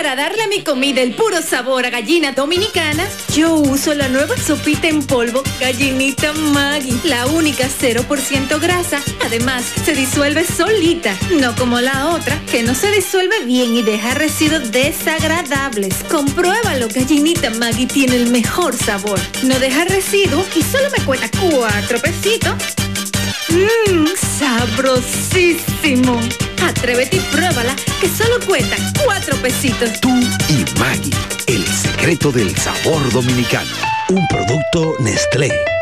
Para darle a mi comida el puro sabor a gallina dominicana, yo uso la nueva sopita en polvo Gallinita Maggi, la única 0% grasa. Además, se disuelve solita, no como la otra, que no se disuelve bien y deja residuos desagradables. Compruébalo, Gallinita Maggi tiene el mejor sabor. No deja residuos y solo me cuesta 4 pesitos. Sabrosísimo. Atrévete y pruébala, que solo cuesta 4 pesitos. Tú y Maggi, el secreto del sabor dominicano. Un producto Nestlé.